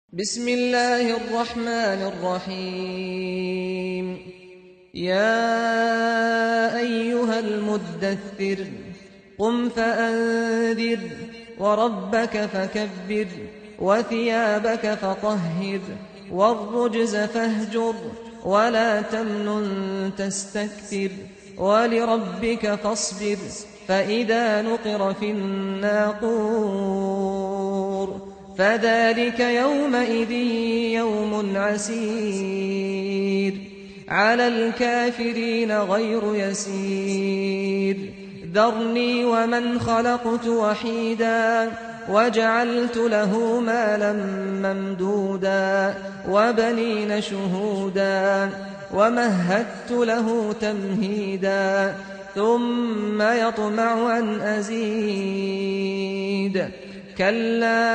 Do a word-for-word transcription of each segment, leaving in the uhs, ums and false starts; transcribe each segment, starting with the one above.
بسم الله الرحمن الرحيم. يا أيها المدثر قم فأنذر وربك فكبر وثيابك فطهر والرجز فاهجر ولا تمنن تستكثر ولربك فاصبر فإذا نقر في الناقور فذلك يومئذ يوم عسير على الكافرين غير يسير. ذرني ومن خلقت وحيدا وجعلت له مالا ممدودا وبنين شهودا ومهدت له تمهيدا ثم يطمع أن أزيد كلا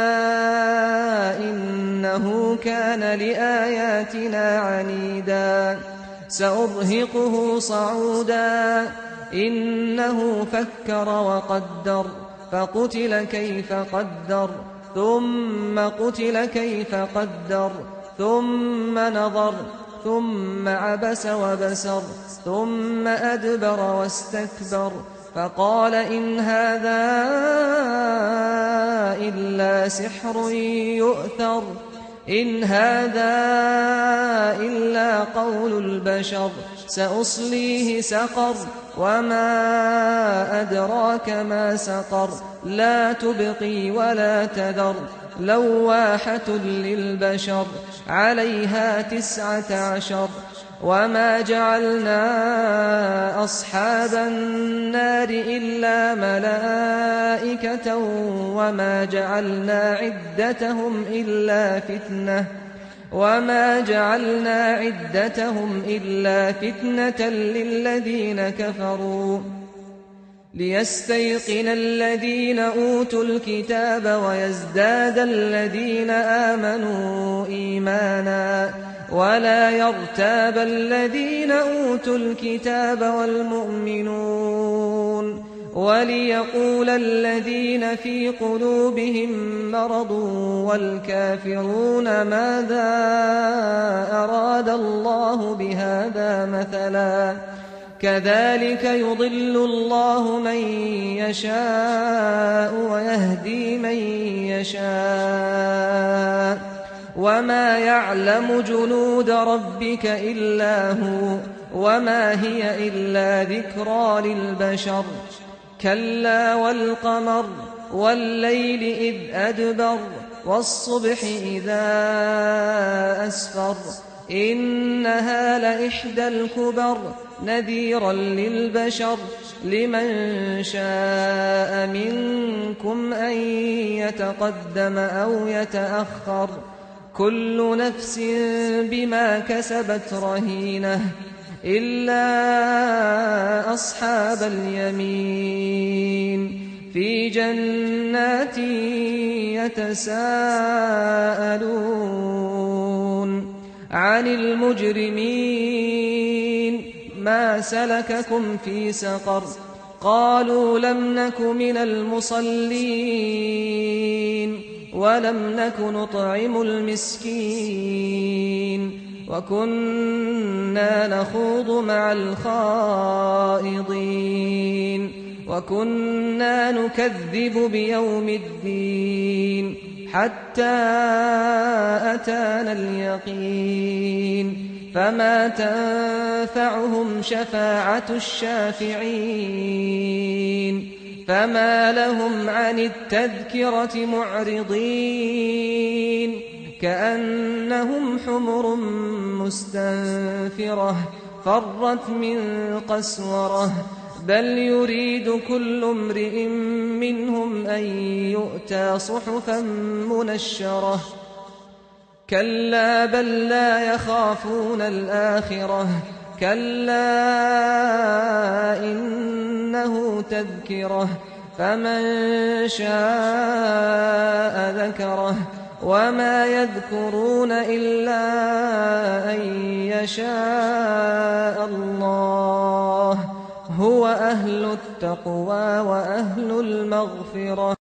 إنه كان لآياتنا عنيدا سأرهقه صعودا إنه فكر وقدر فقتل كيف قدر ثم قتل كيف قدر ثم نظر ثم عبس وبسر ثم أدبر واستكبر فقال إن هذا إلا سحر يؤثر إن هذا إلا قول البشر سأصليه سقر وما أدراك ما سقر لا تبقي ولا تذر لواحة للبشر عليها تسعة عشر. وما جعلنا أصحاب النار إلا ملائكة وما جعلنا عدتهم إلا فتنة وما جعلنا عدتهم إلا فتنة للذين كفروا ليستيقن الذين أوتوا الكتاب ويزداد الذين آمنوا إيمانا ولا يرتاب الذين أوتوا الكتاب والمؤمنون وليقول الذين في قلوبهم مرض والكافرون ماذا أراد الله بهذا مثلا كذلك يضل الله من يشاء ويهدي من يشاء وما يعلم جنود ربك إلا هو وما هي إلا ذكرى للبشر. كلا والقمر والليل إذ أدبر والصبح إذا أسفر إنها لإحدى الكبر نذيرا للبشر لمن شاء منكم أن يتقدم أو يتأخر كل نفس بما كسبت رهينة إلا أصحاب اليمين في جنات يتساءلون عن المجرمين ما سلككم في سقر قالوا لم نك من المصلين ولم نك نطعم المسكين وكنا نخوض مع الخائضين وكنا نكذب بيوم الدين حتى أتانا اليقين فما تنفعهم شفاعة الشافعين فما لهم عن التذكرة معرضين كأنهم حمر مستنفرة فرت من قسورة بل يريد كل امرئ منهم أن يؤتى صحفا منشرة كلا بل لا يخافون الآخرة كلا إنه تذكرة فمن شاء ذكره وما يذكرون إلا أن يشاء الله هو أهل التقوى وأهل المغفرة.